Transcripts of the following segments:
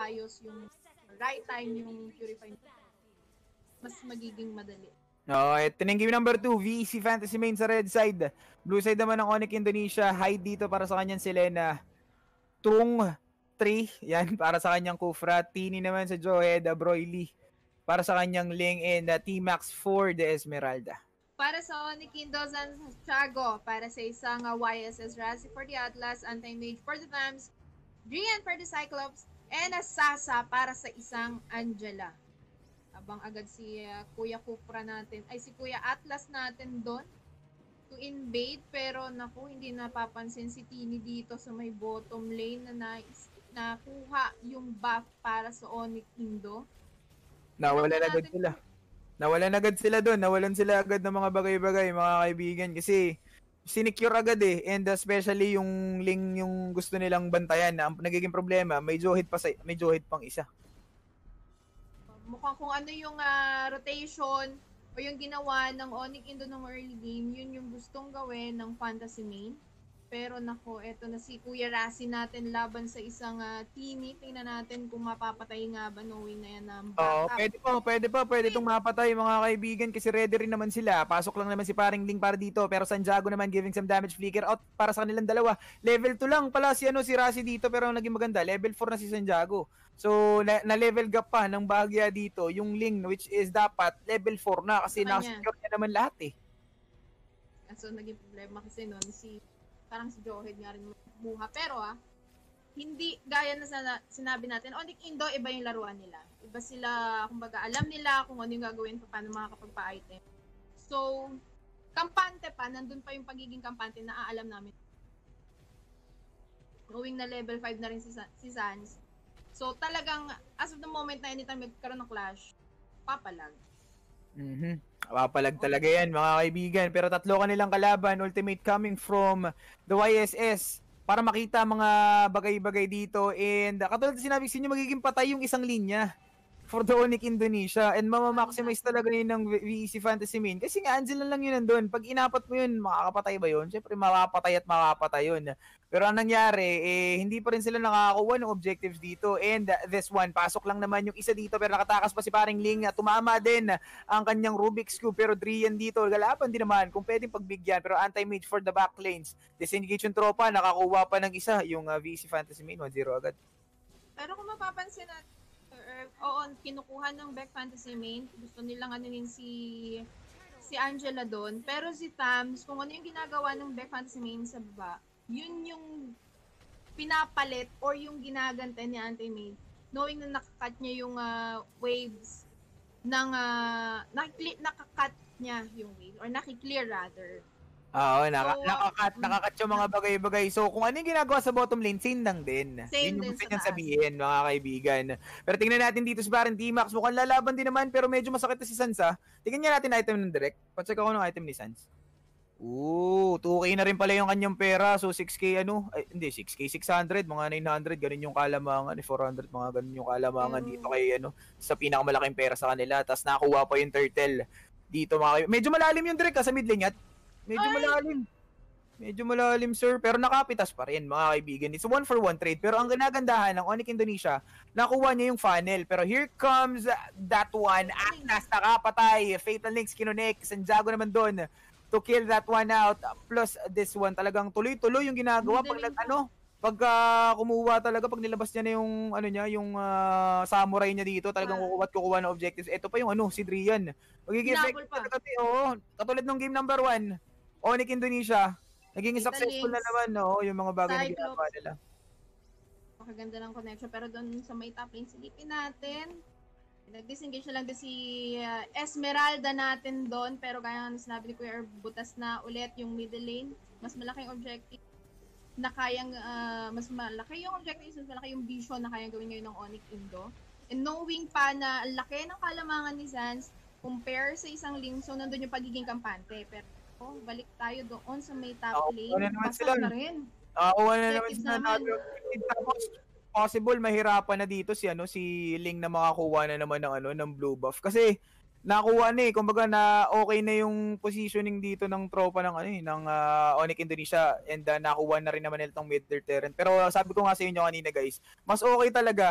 ayos yung right time yung Purify, mas magiging madali. Ito na yung game number 2, VEC Fantasy Main sa red side. Blue side naman ng Onic Indonesia, hide dito para sa kanyang Selena. Tung 3, yan para sa kanyang Kufra. Tini naman sa Johead, Broily para sa kanyang Ling, and T-Max for the Esmeralda. Para sa Onic Indo, Santiago, para sa isang YSS Razi for the Atlas, Anti-Mage for the Thams, Drian for the Cyclops, and Sasa para sa isang Angela. Abang agad si Kuya Kupra natin, ay si Kuya Atlas natin doon to invade, pero naku, hindi napapansin si Tini dito sa may bottom lane na nakuha yung buff para sa Onic Indo. Nawalan agad sila doon. Nawalan sila agad ng mga bagay-bagay, mga kaibigan, kasi sinecure agad and especially yung Ling yung gusto nilang bantayan. Ang nagiging problema, may Johead pang isa. Mukhang kung ano yung rotation o yung ginawa ng Onic Indo ng early game, yun yung gustong gawin ng Fantasy Main. Pero nako, eto na si Kuya Razi natin laban sa isang Tini. Tingnan natin kung mapapatay nga ba, knowing na yan ang backup. Pwede itong mapatay, mga kaibigan, kasi ready rin naman sila. Pasok lang naman si paring Ling para dito, pero Santiago naman giving some damage, flicker out para sa kanilang dalawa. Level 2 lang pala si Razi dito, pero ang naging maganda, level 4 na si Santiago. So, na-level gap pa ng bahagya dito, yung Ling, which is dapat level 4 na, kasi nakasecure niya naman lahat So, naging problema kasi noon parang si Johead nga rin buha. Pero hindi gaya na sinabi natin, Onic Indo, iba yung laruan nila. Iba sila, kumbaga, alam nila kung ano yung gagawin pa, paano makakapagpa-item. So, kampante pa, nandun pa yung pagiging kampante na aalam namin. Going na level 5 na rin si Sans. So, talagang, as of the moment na anytime magkaroon ng clash, papalag. Papalag talaga yan, mga kaibigan. Pero tatlo kanilang kalaban, ultimate coming from the YSS para makita mga bagay-bagay dito. And katulad na sinabi sa inyo, magiging patay yung isang linya for the Onic Indonesia. And mamamaximize talaga yun ng VEC Fantasy Main. Kasi nga, Angela lang yun nandun. Pag inapat mo yun, makakapatay ba yun? Siyempre, makapatay yun. Pero ang nangyari, hindi pa rin sila nakakakuha ng objectives dito. And this one, pasok lang naman yung isa dito, pero nakatakas pa si paring Ling. Tumama din ang kanyang Rubik's Cube, pero Drian dito, galapan din naman kung pwedeng pagbigyan. Pero anti-mage for the back lanes. Disengage yung tropa, nakakuha pa ng isa, yung VEC Fantasy Main, 1-0 agad. Pero kung mapapansin natin, kinukuha ng Beck Fantasy Main, gusto nilang anuhin si Angela doon. Pero si Tams, kung ano yung ginagawa ng Beck Fantasy Main sa baba, yun yung pinapalit or yung ginagantay ni Anti-Mage, knowing na nakakat niya yung waves ng nakakat niya yung wave or nakiklear rather. Oo, nakakat yung mga bagay-bagay. So, kung ano yung ginagawa sa bottom lane, same lang din. Same yun din yung gusto niyang sabihin, mga kaibigan. Pero tingnan natin dito si Baron T-Max. Mukhang lalaban din naman, pero medyo masakit na si Sansa. Tingnan niya natin item ng direct. Pacheck ako ng item ni Sans. 2K na rin pala yung kanyang pera. So, 6K 6K 600, mga 900, ganun yung kalamangan. 400, mga ganun yung kalamangan dito kay sa pinakamalaking pera sa kanila. Tapos nakuha pa yung turtle dito, mga kaibigan. Medyo malalim yung direct sa mid lane at Medyo malalim, sir. Pero nakapitas pa rin, mga kaibigan. It's 1-for-1 trade. Pero ang ganagandahan ng Onic Indonesia, nakuha niya yung funnel. Pero here comes that one. Atlas, nakapatay. Fatal Links, kinonek. Santiago naman doon to kill that one out. Plus this one, talagang tuloy-tuloy yung ginagawa. Pag kumuha talaga, pag nilabas niya na yung samurai niya dito, talagang kukuha ng objectives. Ito pa yung si Drian. Magiging effective talaga. Katulad ng game number 1. Onic Indonesia, naging successful na naman, yung mga bagay na ginagawa nila. Makaganda ng connection, pero doon sa may top lane, silipin natin. Nag-disengage na lang din si Esmeralda natin doon, pero kaya nga sinabi ni Kuya Herb, butas na ulit yung middle lane. Mas malaking objective na kayang, mas malaki yung objective, mas malaki yung vision na kayang gawin ngayon ng Onic Indo. And knowing pa na laki ng kalamangan ni Sans, compare sa isang lane, so nandun yung pagiging kampante. Pero balik tayo doon sa may top lane. Basta na rin. Naman sila. Tapos, possible mahirapan na dito si Ling na makakuha na naman ng blue buff. Kasi, nakuha na kumbaga na okay na yung positioning dito ng tropa ng Onic Indonesia, and nakuha na rin naman nila itong mid-tier terrain. Pero sabi ko nga sa inyo kanina, guys, mas okay talaga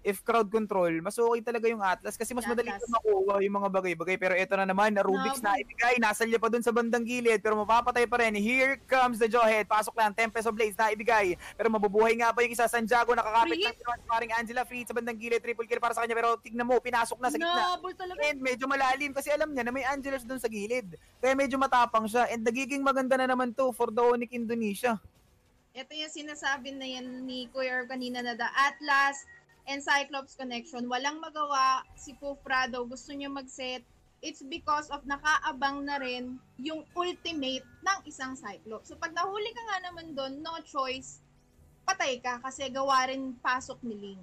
if crowd control, mas okay talaga yung Atlas kasi mas madali Atlas. makuha yung mga bagay-bagay. Pero ito na naman, Rubik's na ibigay, nasalya pa dun sa bandang gilid, pero mapapatay pa rin. Here comes the Jawhead, pasok lang, Tempest of Blades na ibigay, pero mabubuhay nga pa yung isa, Santiago, nakakapit lang yung paring Angela, free sa bandang gilid, triple kill para sa kanya, pero tignan mo, pinasok na sa gitna. And medyo malalim kasi alam niya na may Angelos dun sa gilid. Kaya medyo matapang siya, and nagiging maganda na naman to for the Onic Indonesia. Ito yung sinasabi na yan ni Kuya Herb kanina na the Atlas and Cyclops connection. Walang magawa si Pufrado, gusto niya mag-set. It's because of nakaabang na rin yung ultimate ng isang Cyclops. So pag nahuli ka nga naman doon, no choice, patay ka kasi gawa rin pasok ni Ling.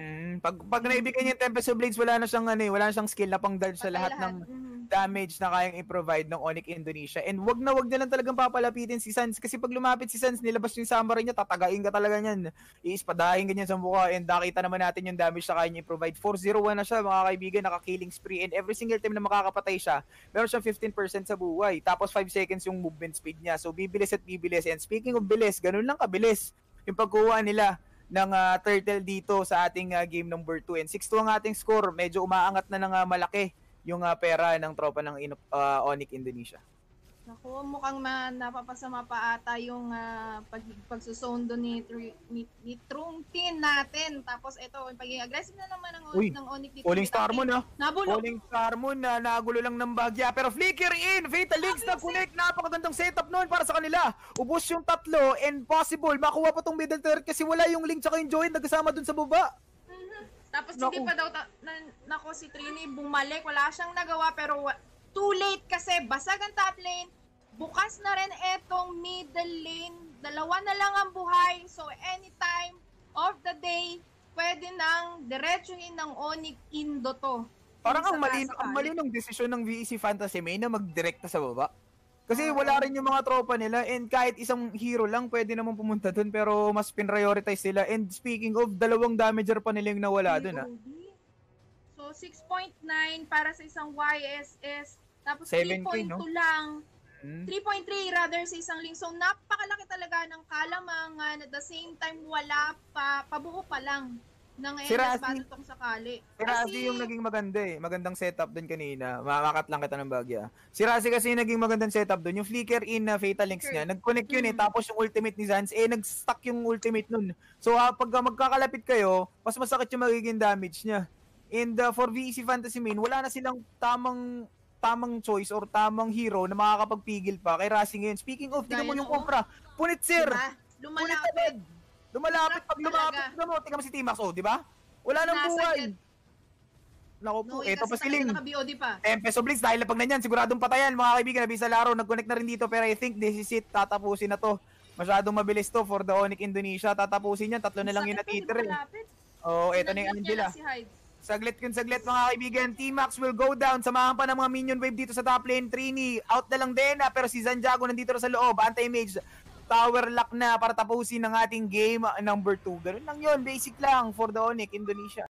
Pag naibigay niya yung Tempest of Blades, wala na siyang skill na pang-dodge sa lahat ng damage na kayang i-provide ng Onic Indonesia. And wag na lang talagang papalapitin si Sans kasi pag lumapit si Sans, nilabas yung summary niya, tatagain ka talaga niyan. Iispadahin ganyan sa mukha, and nakita naman natin yung damage na kaya niya i-provide. 4-0-1 na siya, mga kaibigan, naka-killing spree, and every single time na makakapatay siya, meron siyang 15% sa buhay. Tapos 5 seconds yung movement speed niya. So bibilis at bibilis. And speaking of bilis, ganun lang kabilis yung pagkuha nila ng turtle dito sa ating game number 2. And 6-2 ang ating score. Medyo umaangat na ng malaki yung pera ng tropa ng Onic Indonesia. Naku, mukhang napapasama pa ata yung pagsusone doon ni Trungtin natin. Tapos ito, pagiging aggressive na naman ng Onic dito. Falling Star Moon ha. Nabulok. Falling Star Moon na nagulo lang ng bagya. Pero flicker in! Fatal Links na connect. Napakagandang setup noon para sa kanila. Ubus yung tatlo and possible makuha pa tong middle turret kasi wala yung Link tsaka yung Join nagkasama dun sa baba. Tapos hindi pa daw, nako si Trini bumalik. Wala siyang nagawa pero too late kasi basag ang top lane. Bukas na rin etong middle lane. Dalawa na lang ang buhay. So anytime of the day, pwede nang diretsuhin ng Onic Indo to. Parang ang mali ng desisyon ng VEC Fantasy Main na magdirekta sa baba. Kasi wala rin yung mga tropa nila, and kahit isang hero lang pwede naman pumunta dun, pero mas prioritize sila. And speaking of, 2 damager pa nila yung nawala dun ha. So 6.9 para sa isang YSS. Tapos 7K, 3.2 no? lang. 3.3 rather sa isang Link. So napakalaki talaga ng kalamangan. At the same time, wala pa, pabuo pa lang ng endless battle tong sakali. Si Razi yung naging maganda eh. Magandang setup dun kanina. Makakat lang kita ng bagya. Si Razi kasi yung naging magandang setup dun. Yung flicker in na Fatal Links niya, nag-connect yun eh. Tapos yung ultimate ni Zans, nag-stuck yung ultimate nun. So pag magkakalapit kayo, mas masakit yung magiging damage niya. And for VEC Fantasy Main, wala na silang tamang choice or tamang hero na makakapagpigil pa kay Razi ngayon. Speaking of, tingnan mo yung Cobra. Punit sir! Lumalapit. Pag lumapit na mo, tingnan mo si T-Max, di ba? Wala nang buhay. Naku po, eto pa si Ling. Tempest of Blades, dahil na pag nanyan, siguradong patayan, mga kaibigan, nabi sa laro, nag-connect na rin dito, pero I think this is it, tatapusin na to. Masyadong mabilis to for the Onic Indonesia, tatapusin yan, 3 na lang yung natitira. Eto na yung Angela. Saglit mga kaibigan, T-Max will go down, samahan pa ng mga minion wave dito sa top lane. Trini, out na lang din, pero si Santiago nandito na sa loob, anti-mage. Tower lock na para tapusin ng ating game number 2. Ganun lang yun, basic lang for the Onic Indonesia.